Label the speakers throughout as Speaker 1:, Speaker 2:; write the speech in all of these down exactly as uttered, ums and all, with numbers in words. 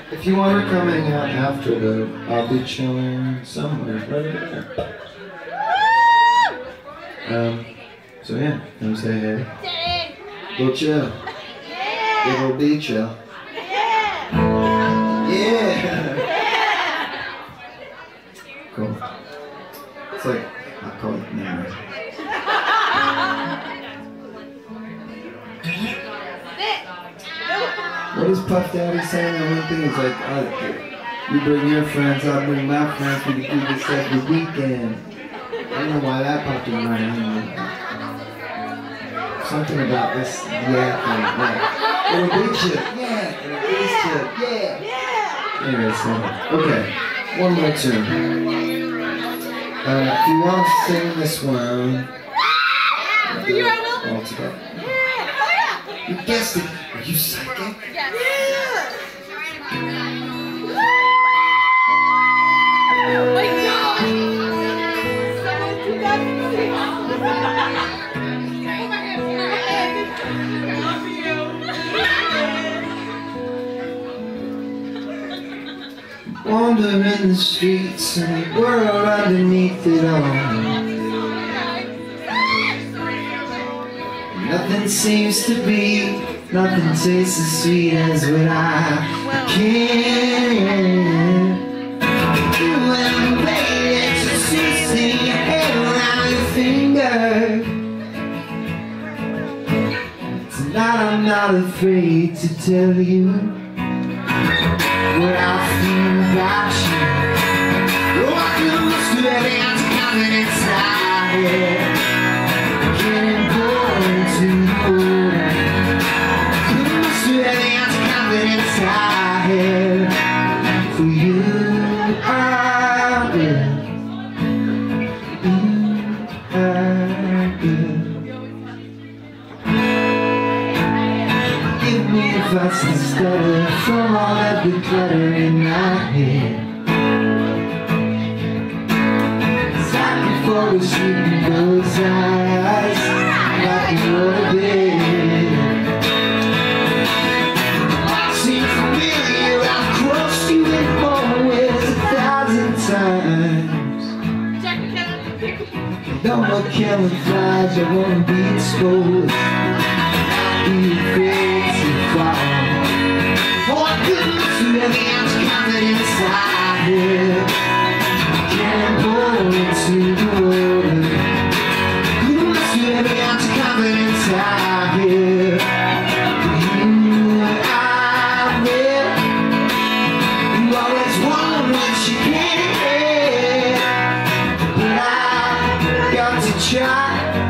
Speaker 1: If you want to come hang out after, though, I'll be chilling somewhere right there. Um, so yeah, come say hey. Go chill. Yeah. Go be chill. Yeah. Yeah. Cool. It's like, I call it memory. What is Puff Daddy saying? That one thing is like, oh, you bring your friends, I'll bring my friends, we can do this every weekend. I don't know why that popped in my head. Something about this, yeah, thing, yeah. It'll be chill, yeah, it'll be chill, yeah. Yeah. Anyway, so, okay, one more tune. Uh, if you want to sing this one,
Speaker 2: For you, I will.
Speaker 1: all together.
Speaker 2: Yeah.
Speaker 1: You guessed it. Are you psychic?
Speaker 2: Yes. Oh my God! Someone do that for me.
Speaker 1: Wandering the streets and the world underneath it all. Nothing seems to be, nothing tastes as sweet as what I can. You and baby, just twisting your head around your finger. Tonight I'm not afraid to tell you what I feel about you. Oh, I can lose to every ounce of confidence I have. Getting bored into the water. Couldn't lose to every ounce of confidence I have. For you, I will. For you, I will. Give me a fast and stutter from all of the clutter in my head. Cause I can fall asleep in those eyes like you were there. Seem familiar, I've crossed you in more ways a thousand times. No more camouflage, I won't be exposed. Be afraid to fall. Oh, I couldn't lose to every ounce of confidence I have. Can't go into the water. Couldn't lose to every ounce of confidence I have. For you, I will. You always want what you can't have, but I've got to try.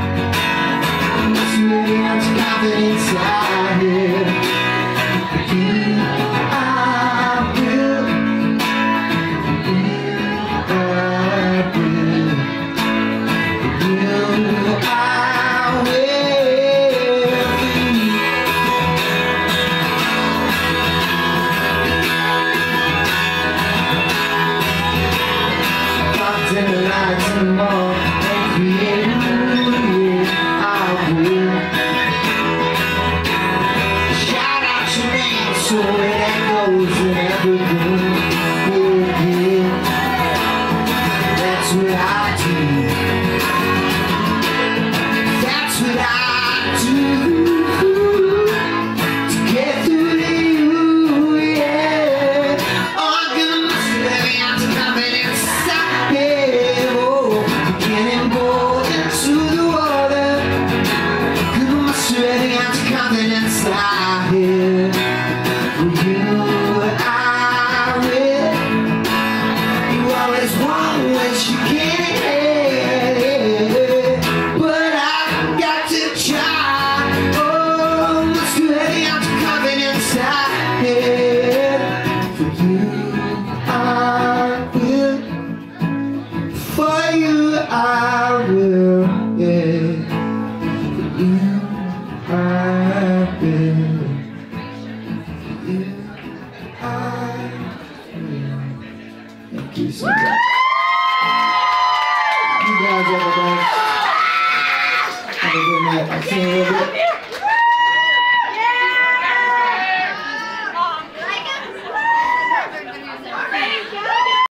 Speaker 1: To every ounce of confidence I have. For you, I will. For you, I will. For you, I will. Locked in the lights and more, and create a movie. I will. Shout out your name so it echoes in every room. Yeah, yeah. That's what I do. That's what I do to get through to you, yeah. Oh, I'm gonna lose every ounce of confidence I have. Oh, getting bored into the water. Gonna lose every ounce of confidence I have. For you, I will. You always want what you can't have, but I've got to try. Oh, lose to every ounce of confidence I have. For you, I will. For you, I will. Yeah. For you, I will. You, I will. Thank you so much. You guys have a nice, have a good night. I'll see you in a little bit.